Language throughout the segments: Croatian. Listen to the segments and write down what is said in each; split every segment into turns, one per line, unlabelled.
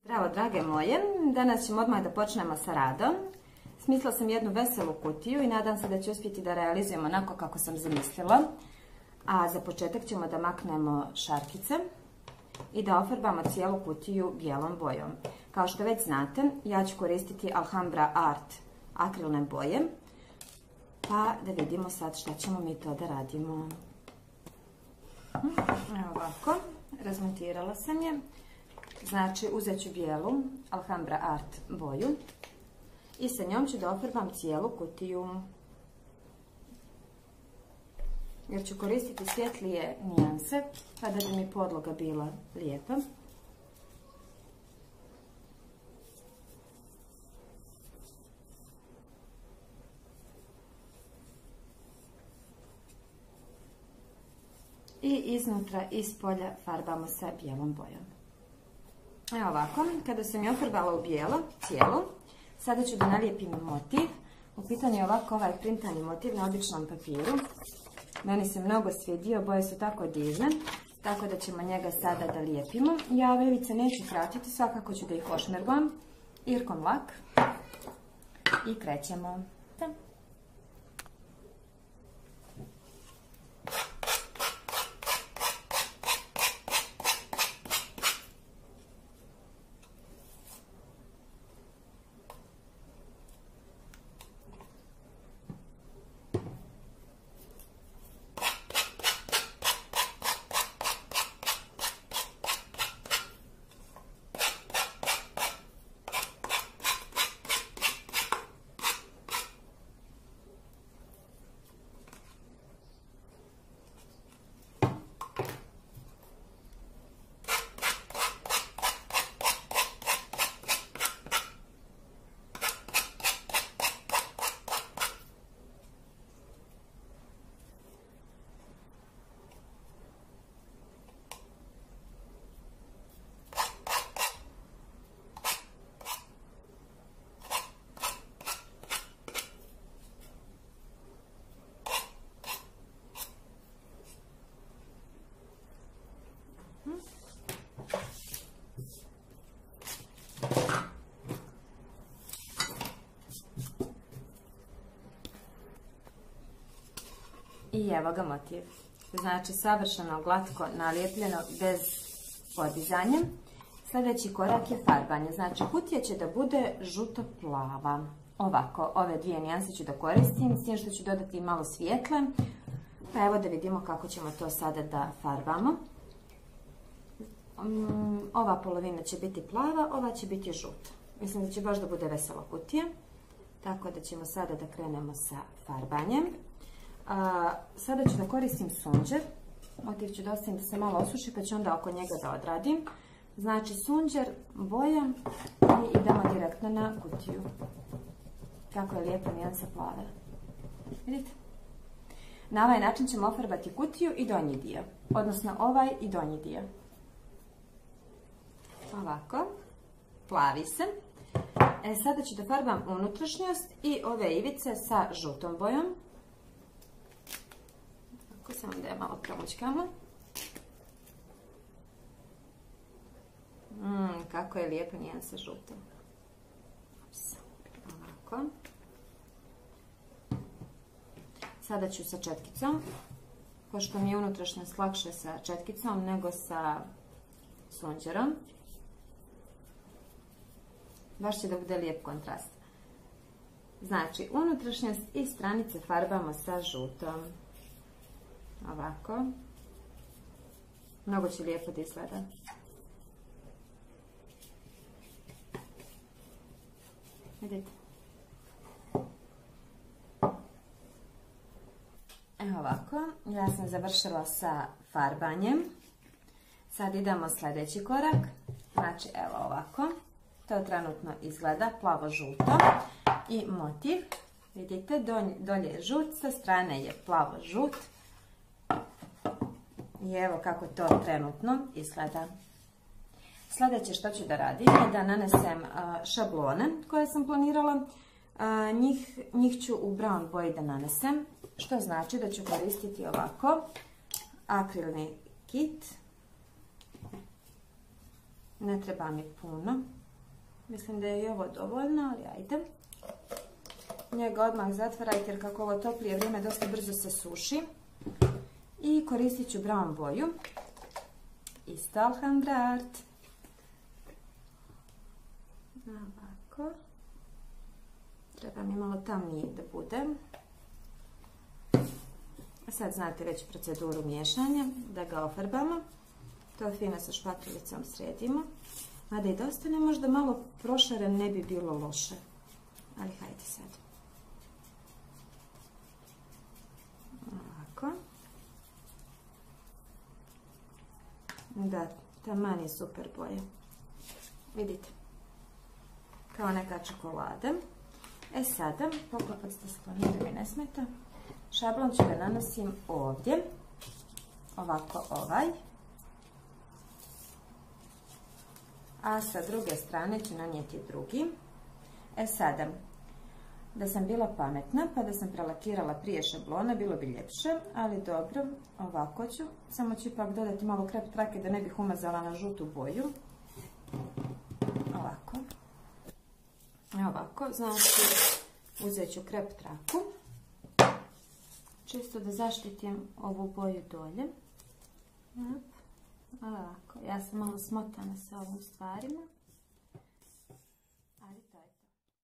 Zdravo drage moje, danas ćemo odmah da počnemo sa radom. Smislila sam jednu veselu kutiju i nadam se da ću uspjeti da realizujemo onako kako sam zamislila. A za početak ćemo da maknemo šarkice i da ofarbamo cijelu kutiju bijelom bojom. Kao što već znate, ja ću koristiti Alhambra Art akrilne boje. Pa da vidimo sad šta ćemo mi to da radimo. Evo ovako, razmontirala sam je. Znači, uzet ću bijelu Alhambra Art boju i sa njom ću da ofarbam cijelu kutiju. Jer ću koristiti svjetlije nijanse, pa da bi mi podloga bila lijepa. I iznutra i spolja farbamo sa bijelom bojom. Evo ovako, kada sam je ofarbala u bijelo, cijelu, sada ću da nalijepim motiv. U pitanju je ovako ovaj printani motiv na običnom papiru. Meni se mnogo svidio, boje su tako divne, tako da ćemo njega sada da lijepimo. Ja ove ivice neću kratiti, svakako ću da ih ošmerbam irkom lak i krećemo. I evo ga motiv. Znači savršeno glatko nalijepljeno bez podizanja. Sljedeći korak je farbanje. Znači kutija će da bude žuto-plava. Ovako, ove dvije nijanse ću da koristim, s tim što ću dodati malo svijetle. Pa evo da vidimo kako ćemo to sada da farbamo. Ova polovina će biti plava, ova će biti žuta. Mislim da će baš da bude vesela kutija. Tako da ćemo sada da krenemo sa farbanjem. Sada ću da koristim sunđer. Motiv ću da ostavim da se malo osuši, pa ću onda oko njega da odradim. Znači sunđer, boja i idemo direktno na kutiju. Kako je lijepa nijansa plave. Vidite? Na ovaj način ćemo ofarbati kutiju i donji dio. Odnosno ovaj i donji dio. Ovako. Plavi se. Sada ću da farbam unutrašnjost i ove ivice sa žutom bojom. Samo da je malo promućkamo. Kako je lijepa nijansa žuta. Ovako. Sada ću sa četkicom. Pošto mi je unutrašnjost lakše sa četkicom nego sa sunđerom. Baš će da bude lijep kontrast. Znači, unutrašnjost i stranice farbamo sa žutom. Ovako. Mnogo će lijepo da izgleda. Vidite. Evo ovako. Ja sam završila sa farbanjem. Sad idemo sljedeći korak. Znači evo ovako. To trenutno izgleda plavo-žuto. I motiv. Vidite, dolje je žut, sa strane je plavo-žut. I evo kako to trenutno izgleda. Sljedeće što ću da radim je da nanesem šablone koje sam planirala. Njih ću u brown boji da nanesem, što znači da ću koristiti ovako akrilni kit. Ne treba mi puno. Mislim da je i ovo dovoljno, ali ajde. Njega odmah zatvarajte jer kako ovo toplije vrijeme dosta brzo se suši. I koristit ću brown boju. Isto Alhambrat. Ovako. Treba mi malo tamniji da bude. Sad znate već proceduru miješanja, da ga ofarbamo. To fino sa špatulicom sredimo. Mada i da ostane možda malo prošaren ne bi bilo loše. Ali hajde sad. Ovako. Da, taman je super boja. Vidite. Kao neka čokolada. E sada, poklopac da sklonim da mi ne smeta. Šablon ću da nanosim ovdje. Ovako ovaj. A sa druge strane ću nanijeti drugi. E sada, da sam bila pametna pa da sam prelakirala prije šablona, bilo bi ljepše, ali dobro, ovako ću. Samo ću ipak dodati malo krep trake da ne bih umazala na žutu boju. Ovako. Ovako, znači uzet ću krep traku. Čisto da zaštitim ovu boju dolje. Ovako, ja sam malo smotana sa ovim stvarima. Ali to je to.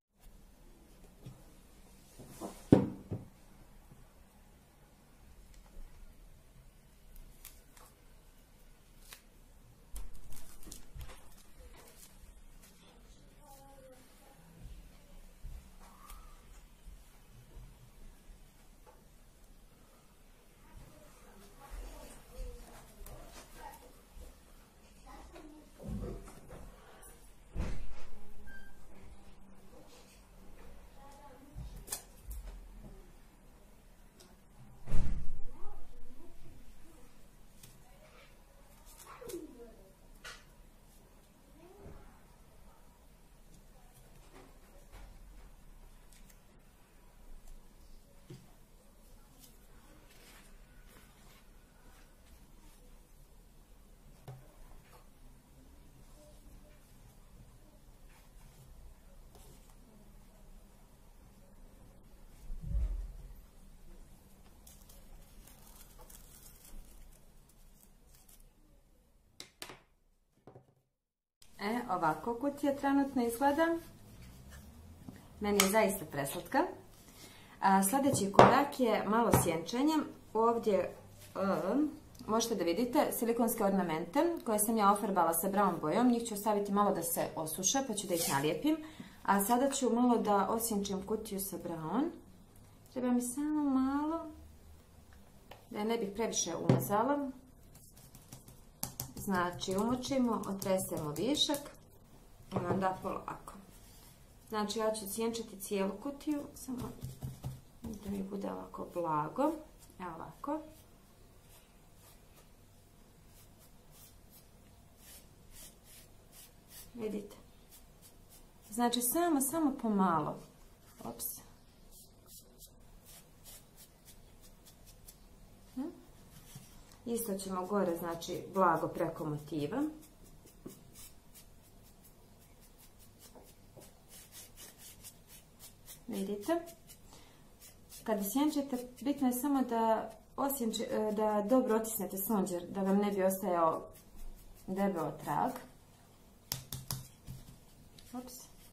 Ovako kutija trenutno izgleda. Meni je zaista preslatka. Sljedeći korak je malo sjenčanje. Ovdje možete da vidite silikonske ornamente koje sam ja ofarbala sa brown bojom. Njih ću ostaviti malo da se osuše pa ću da ih nalijepim. A sada ću malo da osjenčim kutiju sa brown. Treba mi samo malo da je ne bih previše umazala. Znači umočimo, otresemo višak i onda polako. Znači ja ću sjenčati cijelu kutiju, samo da mi bude ovako blago. Evo ovako. Vidite. Znači samo pomalo. Ops. Isto ćemo gore, znači, blago preko motiva. Vidite. Kada sjenčete, bitno je samo da dobro otisnete sunđer, da vam ne bi ostajao debeo trag. Ops.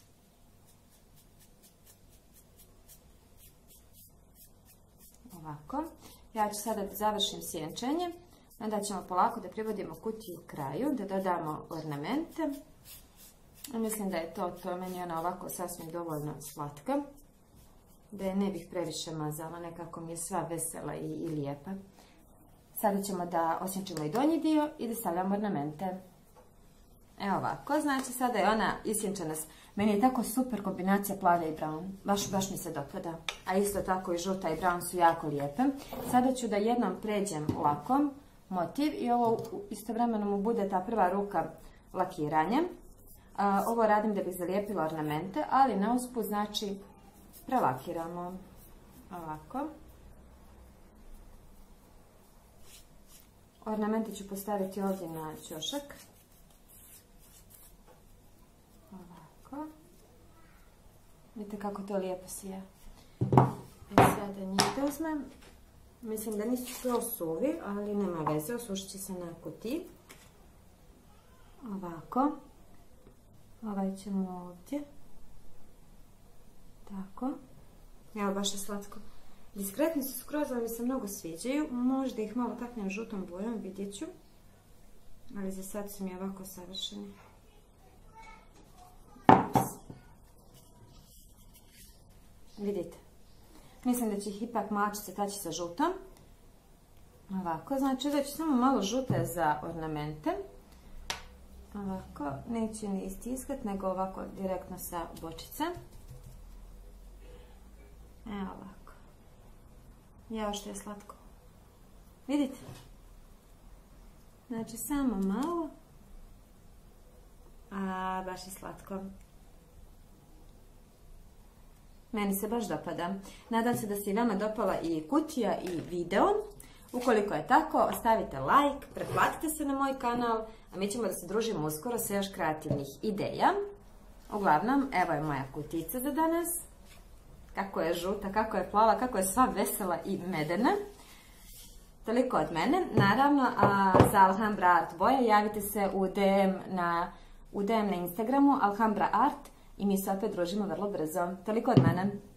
Ovako. Ja ću sada da završim sjenčanje. Onda ćemo polako da privodimo kutiju kraju, da dodamo ornamente. Mislim da je to meni ona ovako sasvim dovoljno slatka. Da je ne bih previše mazala, nekako mi je sva vesela i lijepa. Sada ćemo da osjenčimo i donji dio i da stavljamo ornamente. Evo ovako, znači sada je ona isjenčana. Meni je tako super kombinacija plave i brown. Baš mi se dopada. A isto tako i žuta i brown su jako lijepe. Sada ću da jednom pređem lakom motiv i ovo istovremeno mu bude ta prva ruka lakiranje. Ovo radim da bih zalijepila ornamente, ali na usput znači prelakiramo. Ovako. Ornamente ću postaviti ovdje na ćošak. Vidite kako to lijepo sija. Sada njih uzmem. Mislim da nisu skoro suvi, ali nema veze, osušit će se na kutiji. Ovako. Ovaj ćemo ovdje. Tako. Evo, baš je slatko. Diskretni su skroz, ali mi se mnogo sviđaju. Možda ih malo taknem žutom bojom, vidjet ću. Ali za sad su mi ovako savršeni. Vidite. Mislim da će ih ipak mačice taći sa žutom. Ovako, znači da ću samo malo žute za ornamente. Ovako, neću ni istiskat, nego ovako direktno sa bočice. Evo ovako. Jao što je slatko. Vidite? Znači samo malo. A baš je slatko. Meni se baš dopada. Nadam se da se i vama dopala i kutija i video. Ukoliko je tako, ostavite like, pretplatite se na moj kanal, a mi ćemo da se družimo uskoro sa još kreativnih ideja. Uglavnom, evo je moja kutica za danas. Kako je žuta, kako je plava, kako je sva vesela i medena. Toliko od mene. Naravno, za Alhambra Art boje javite se u DM na Instagramu Alhambra Art i mi se opet družimo vrlo brzo. Toliko od mene.